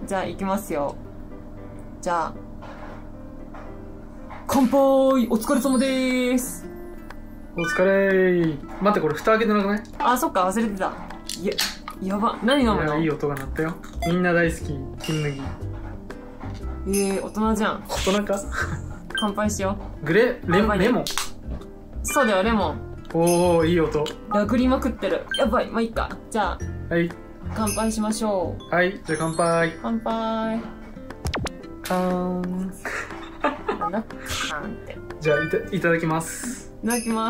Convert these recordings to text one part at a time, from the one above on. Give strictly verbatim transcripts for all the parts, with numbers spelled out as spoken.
じゃあ行きますよ。じゃあ乾杯。お疲れ様でーす。 お疲れー。待って、これ蓋開けてなくない？ あ、そっか、忘れてた。いや、やば。何飲むの？ いや、いい音が鳴ったよ。みんな大好き金麦。 えー、大人じゃん。 大人か。 乾杯しよグレレモンレモン。 そうだよ、レモン。 おー、いい音。 ラグりまくってる。やばい、まあいいか。じゃあはい乾杯しましょう。 はい、じゃあ乾杯。 乾杯。 カーン。 なんだカーンって。 じゃあいたいただきます。 いただきます。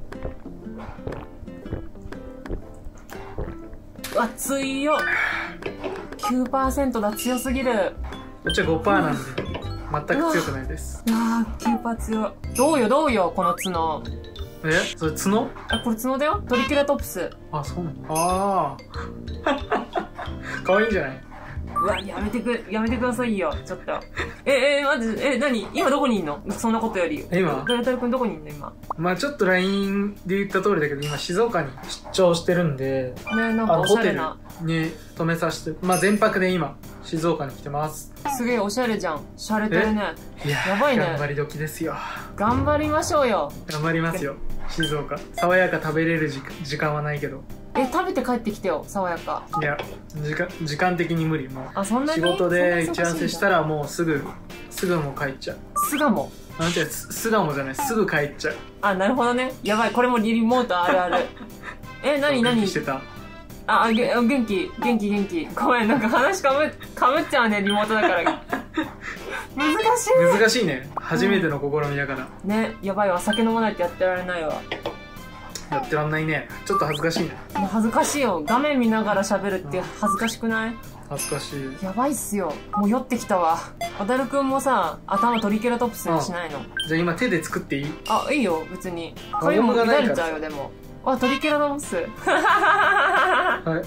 熱いよ。きゅうパーセント だ。強すぎる。 こっちは ごパーセント なんで全く強くないです。 いやー きゅうパーセント 強い。どうよどうよこの角。 え、それ角？ あ、これ角だよ。トリケラトプス。 あ、そうなの。ああ。かわいいんじゃない？ うわ、やめてくやめてくださいよちょっと。ええマジえ何今どこにいんの？そんなことより。 今？ ダイタル君どこにいんの今？ まあちょっと ライン で言った通りだけど、今静岡に出張してるんで、 ね、なんかおしゃれな。 に泊めさせて、まあ全泊で今静岡に来てます。 すげえおしゃれじゃん。しゃれてるね。 いややばいね。 頑張り時ですよ。 頑張りましょうよ。 頑張りますよ静岡。爽やか食べれる時時間はないけど。 え、食べて帰ってきてよ爽やか。 いや時間時間的に無理。もうあ、そんなに仕事で打ち合わせしたらもうすぐすぐもう帰っちゃう。 巣鴨。 なんて巣鴨じゃない、すぐ帰っちゃう。 あ、なるほどね。やばい、これもリモートあるある。え、なになにしてた？ あ、あ、げ元気元気元気。ごめん、なんか話かぶかぶっちゃうね、リモートだから。難しい。 難しいね。初めての試みだから、 うん、ね、やばいわ。酒飲まないとやってられないわ。 やってらんないね。ちょっと恥ずかしいね。 恥ずかしいよ。画面見ながら喋るって恥ずかしくない？ 恥ずかしい。 やばいっすよ。もう酔ってきたわ。わたるくんもさ、頭トリケラトプスにしないの？ じゃあ今手で作っていい？ あ、いいよ別に。髪も乱れちゃうよでも。あ、トリケラトプス。 はい。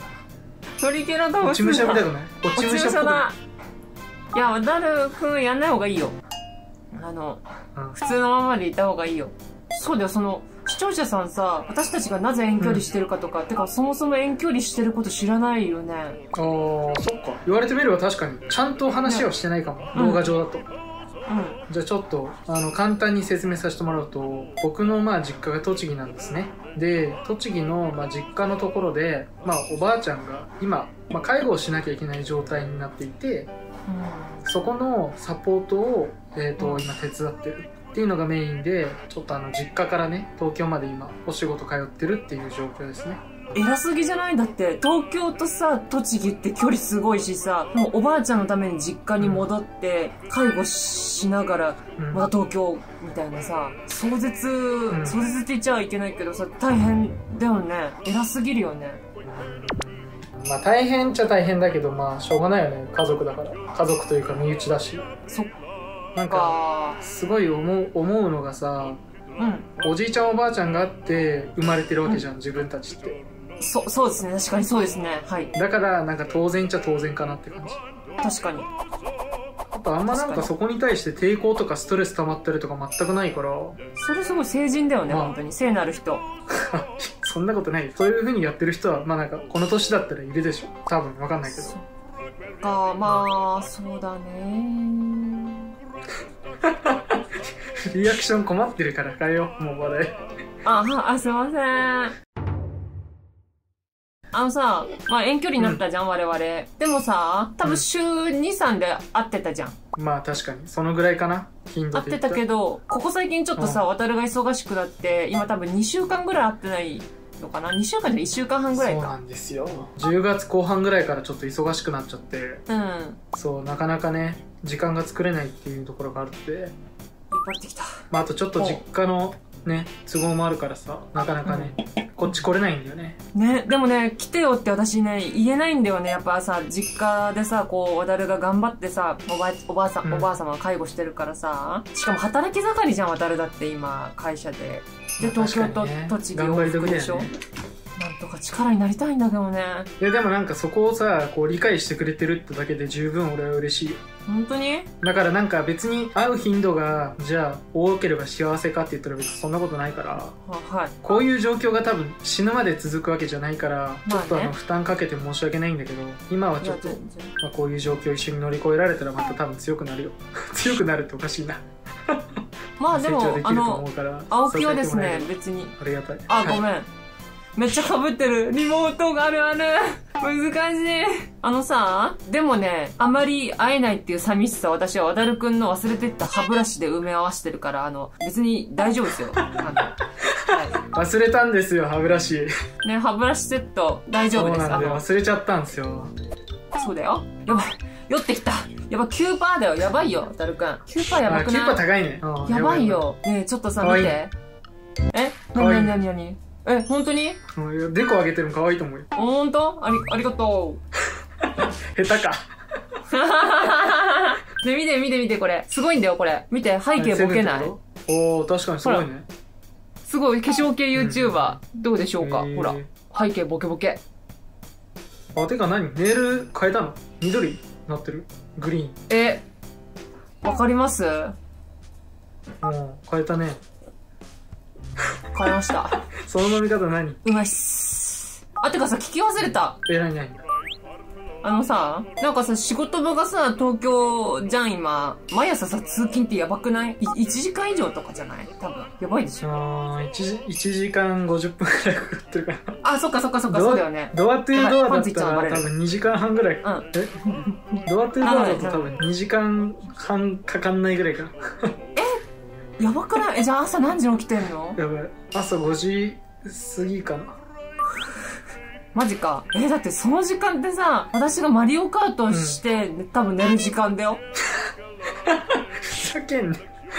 トリケラトプス。 落ち武者みたくない？ 落ち武者だ。いや、わたるくんやんない方がいいよ。あの、うん、普通のままでいた方がいいよ。そうだよ、その視聴者さんさ、私たちがなぜ遠距離してるかとか、うん、てかそもそも遠距離してること知らないよね。 ああ、そっか。言われてみれば確かにちゃんと話をしてないかも、ね、動画上だと。うん、じゃあちょっとあの簡単に説明させてもらうと、僕のまあ実家が栃木なんですね。で栃木のまあ実家のところで、まあ、おばあちゃんが今、まあ、介護をしなきゃいけない状態になっていて、うん、そこのサポートを、えーと、今手伝ってるっていうのがメインで、ちょっとあの実家からね東京まで今お仕事通ってるっていう状況ですね。 偉すぎじゃない？だって東京とさ栃木って距離すごいしさ、もうおばあちゃんのために実家に戻って介護しながらまた東京みたいなさ、壮絶、うん、壮絶って言っちゃいけないけどさ、大変だよね。偉すぎるよね。 まあ大変っちゃ大変だけど、まあしょうがないよね。家族だから。家族というか身内だし。 そっなんかすごい思う思うのがさ、うん、おじいちゃんおばあちゃんがあって生まれてるわけじゃん、うん、自分たちって。そそうですね、確かにそうですね。はい。 だからなんか当然っちゃ当然かなって感じ。 確かに。 あとあんまなんかそこに対して抵抗とかストレス溜まったりとか全くないから。 それすごい成人だよね、まあ、本当に聖なる人。 そんなことない。そういう風にやってる人はまあなんかこの年だったらいるでしょ多分。わかんないけど。 そっか、まあそうだね。 リアクション困ってるから変えよう、もう話題。 ああ、すいません。あのさ、まあ遠距離になったじゃん、うん、我々。でもさ、多分週に、さんで会ってたじゃん。 まあ確かに、そのぐらいかな、頻度で。 会ってたけど、ここ最近ちょっとさ、渡るが忙しくなって、今多分にしゅうかんぐらい会ってないのかな？ に 週間じゃいっしゅうかんはんぐらいか。 そうなんですよ。じゅうがつこう半ぐらいからちょっと忙しくなっちゃって。うん。そう、なかなかね、時間が作れないっていうところがあるって。 酔っ払ってきた。 まああとちょっと実家のね、都合もあるからさ、なかなかね、うん、こっち来れないんだよね。 ね、でもね、来てよって私ね、言えないんだよね。やっぱさ、実家でさ、こう、わたるが頑張ってさ、おば、おばあさん、うん、おばあ様が介護してるからさ、しかも働き盛りじゃん、わたるだって今、会社で。で、東京と栃木往復でしょ。なんとか力になりたいんだけどね。 いやでもなんかそこをさこう理解してくれてるってだけで十分俺は嬉しいよ。 本当に？ だからなんか別に会う頻度がじゃあ多ければ幸せかって言ったら別にそんなことないから、 はい、 こういう状況が多分死ぬまで続くわけじゃないから、 まあね、 ちょっとあの負担かけて申し訳ないんだけど、今はちょっと、まあ、こういう状況を一緒に乗り越えられたらまた多分強くなるよ強くなるっておかしいなまあでもあの青木はですね別にありがたい。 あ、ごめん、はい、めっちゃ被ってる。リモートがあるある。難しい。あのさ、でもね、あまり会えないっていう寂しさ、私はわだるくんの忘れてった歯ブラシで埋め合わせてるから、あの、別に大丈夫ですよ。あの、はい、 忘れたんですよ、歯ブラシ。 ね、歯ブラシセット、大丈夫です。 そうなんで、忘れちゃったんですよ。 そうだよ。やばい。酔ってきた。やばい、きゅうパーセント だよ。やばいよ、わだるくん。きゅうパーセント やばくない？ きゅうパーセント 高いね。 やばいよ。ねえ、ちょっとさ、見て。え？なになになになに？え、本当に？ デコ上げてるの可愛いと思うよ。 ほんと？あり、ありがとう。下手か。 ね、見て見て見て、これ。すごいんだよ、これ。見て、背景ボケない？ おー、確かにすごいね。 すごい、化粧系 YouTuber。どうでしょうか？ほら。背景ボケボケ。 あ、てか何？ネイル変えたの？緑なってる？グリーン。 え、わかります？ うん、変えたね。 変えました。 その飲み方何？ うまいっす。あ、てかさ、聞き忘れた。 え、なになに？ あのさ、なんかさ、仕事場がさ、東京じゃん、今。毎朝さ、通勤ってやばくない？ いち 時間以上とかじゃない？多分。やばいでしょ。 あー、いちじかんごじゅっぷんくらいかかってるから。 あ、そっかそっかそっか、そうだよね。 ドアトゥードアだったら多分にじかんはんぐらい。うん。えドアトゥードアだと多分にじかんはんかかんないぐらいかな。 えやばくない？え、じゃあ朝何時に起きてんの？ やばい。朝ごじ過ぎかな。 マジか。え、だってその時間ってさ、私がマリオカートして、うん、多分寝る時間だよ。 ふざけんね。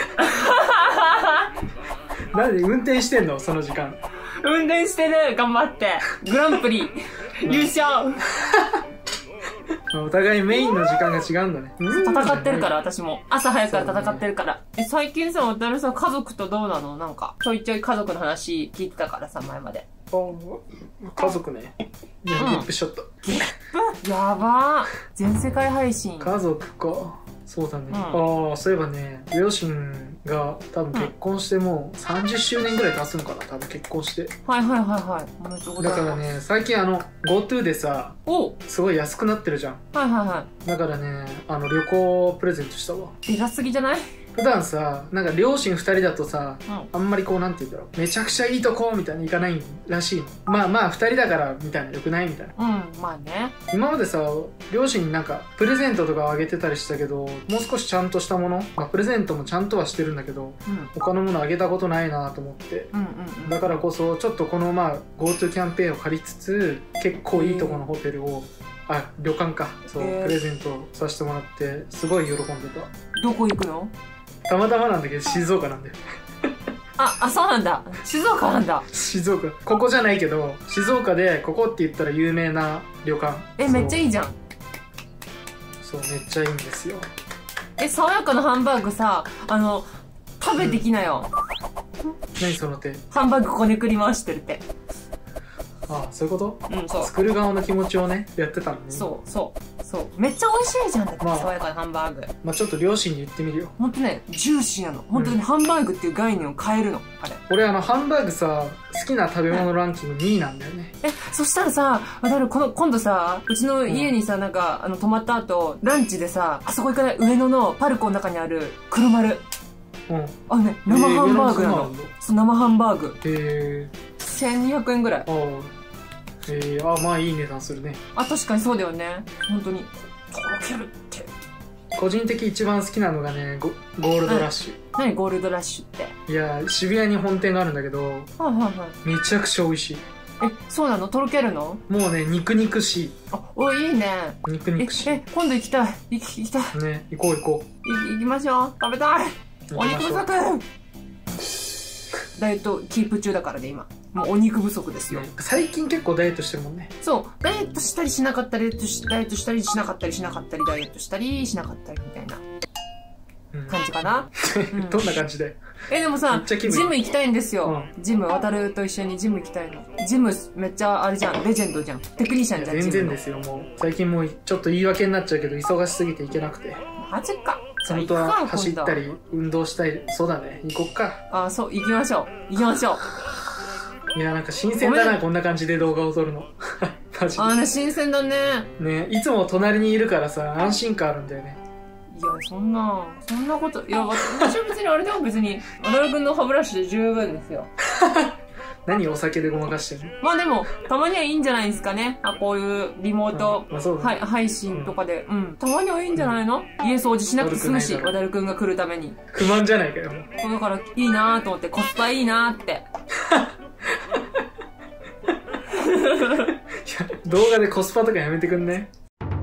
なんで運転してんのその時間。 運転してる頑張って。グランプリ優勝お互いメインの時間が違うんだね。 戦ってるから、私も。朝早くから戦ってるから。ね、え、最近さ、渡るさ、家族とどうなの？なんか、ちょいちょい家族の話聞いてたからさ、前まで。 家族ね。いや、ゲップしちゃった。 ゲップやばー。全世界配信。 家族か。そうだね。うん、ああ、そういえばね、両親が多分結婚してもうさんじゅっしゅうねんぐらい経つのかな、多分結婚して。 はいはいはいはい。おめでとうございます。 だからね、最近あの、GoTo でさ、 おすごい安くなってるじゃん。 はいはいはい。 だからね、あの、旅行プレゼントしたわ。 偉すぎじゃない？ 普段さ、なんか両親ふたりだとさ、うん、あんまりこうなんて言うんだろう、めちゃくちゃいいとこみたいにいかないらしいの。まあまあふたりだからみたいな、よくないみたいな。 うん、まあね。 今までさ、両親になんかプレゼントとかをあげてたりしたけど、もう少しちゃんとしたもの、まあプレゼントもちゃんとはしてるんだけど、うん、他のものあげたことないなと思って、うんうんうん、だからこそちょっとこのまあ GoTo キャンペーンを借りつつ、結構いいとこのホテルを、あ、旅館か、そう、プレゼントさせてもらってすごい喜んでた。 どこ行くの？ たまたまなんだけど静岡なんだよ。 あ、あ、そうなんだ。静岡なんだ。 静岡。ここじゃないけど、静岡でここって言ったら有名な旅館。 え、めっちゃいいじゃん。 そう、めっちゃいいんですよ。 え、爽やかなハンバーグさ、あの、食べてきなよ。 うん、何その手？ ハンバーグこねくり回してるって。 ああ、そういうこと？ うん、そう。 作る側の気持ちをね、やってたのね。 そう、そう。そう。めっちゃ美味しいじゃん、だって、まあ、爽やかなハンバーグ。 まあちょっと両親に言ってみるよ。 ほんとね、ジューシーなの。ほんとに、うん、ハンバーグっていう概念を変えるの、あれ。 俺あの、ハンバーグさ、好きな食べ物ランキングにいなんだよね。 え、そしたらさ、わたる、この、今度さ、うちの家にさ、なんか、あの、泊まった後、ランチでさ、あそこ行かない上野のパルコの中にある黒丸。うん。あのね、生ハンバーグなの。そう、生ハンバーグ。へー。せんにひゃくえんぐらい。ああ。 えー、あ、まあいい値段するね。 あ、確かにそうだよね。本当にとろけるって。 個人的一番好きなのがね、ゴ, ゴールドラッシュ。 何ゴールドラッシュって？ いや、渋谷に本店があるんだけど、はいはいはい、めちゃくちゃ美味しい。 え、そうなの？とろけるの？ もうね、肉肉しい。 あ、お、いいね。 肉肉しい。 え、え、今度行きたい。行き、行きたい。 ね、行こう行こう。い、行きましょう。食べたい。お肉不足。ダイエットキープ中だからね、今。もうお肉不足ですよ、ね、 最近結構ダイエットしてるもんね。 そうダイエットしたりしなかったりダイエットしダイエットしたりしなかったりしなかったりダイエットしたりしなかったりみたいな感じかな、 うん、どんな感じで？ え、でもさ、 めっちゃ気分いいジム行きたいんですよ。 うジム、渡ると一緒にジム行きたいの。ジムめっちゃあれじゃん。レジェンドじゃん。テクニシャンじゃん、 全ジムの然ですよ、もう。最近もうちょっと言い訳になっちゃうけど、忙しすぎて行けなくて。 マジか。じゃあ本当は行くか、今度。 走ったり、運動したり、そうだね。行こっか。 あ、そう、行きましょう。行きましょう。 いや、なんか新鮮だな、 ごめんこんな感じで動画を撮るの。マジあーね、新鮮だね。 で。ね、いつも隣にいるからさ、安心感あるんだよね。 いや、そんな、そんなこと、いや、私は別にあれでも別に、渡るくんの歯ブラシで十分ですよ。 何お酒でごまかしてるの？ まあでも、たまにはいいんじゃないですかね。あ、こういうリモート、 まあそうだねはい、配信とかで、うん。たまにはいいんじゃないの、家掃除しなくて済むし、 悪くないだろ渡るくんが来るために。 不満じゃないかよ、もう。 だから、いいなーと思って、コスパいいなーって。 いや、動画でコスパとかやめてくんね。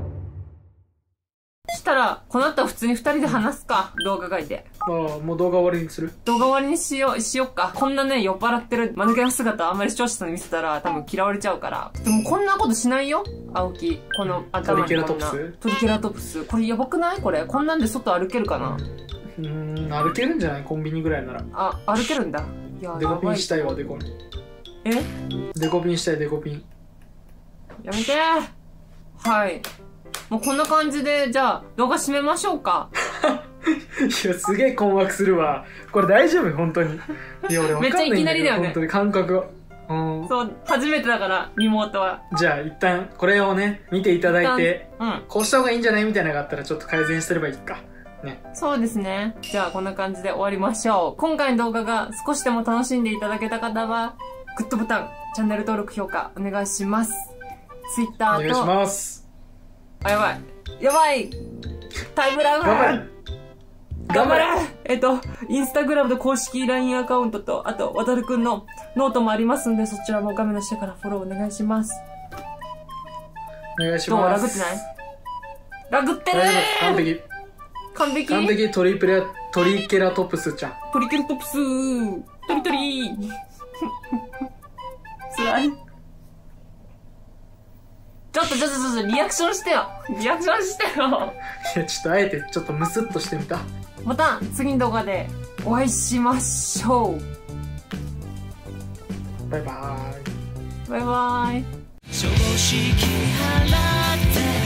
したら、この後は普通に二人で話すか、動画外で。 ああ、もう動画終わりにする。 動画終わりにしよう、しよっか。こんなね、酔っ払ってる間抜けの姿あんまり視聴者さんに見せたら多分嫌われちゃうから。でもこんなことしないよ、青木。この頭にこんな。 トリケラトプストリケラトプス。これやばくないこれ。こんなんで外歩けるかな、 うーん、歩けるんじゃない？コンビニぐらいなら。 あ、歩けるんだ。いや、 デコピンしたいわ、 やばデコピン。 えデコピンしたい、デコピン。 やめてー。はい。もうこんな感じで、じゃあ、動画締めましょうか。 いや、すげえ困惑するわ。これ大丈夫？本当に。いや、俺わかんないんだけど。 めっちゃいきなりだよね本当に感覚が。うん。 そう、初めてだから、リモートは。 じゃあ、一旦、これをね、見ていただいて、 うん。 こうした方がいいんじゃないみたいなのがあったら、ちょっと改善すればいいか。ね。 そうですね。じゃあ、こんな感じで終わりましょう。今回の動画が少しでも楽しんでいただけた方は、グッドボタン、チャンネル登録、評価、お願いします。Twitter と、 お願いします。 あ、やばい。やばいタイムラグ頑張れ頑張れえっと、インスタグラムの公式 ライン アカウントと、あと、わたるくんのノートもありますんで、そちらも画面の下からフォローお願いします。 お願いしどうます。 ラグってないラグってる大丈夫。完璧。 完璧完璧トリプレ、トリケラトプスちゃん。 トリケラトプスートリトリーつらい。ちょっとちょっとちょっとリアクションしてよリアクションしてよいや、ちょっとあえてちょっとムスッとしてみた。 また次の動画でお会いしましょう。 バイバーイ。 バイバーイ。 常識払って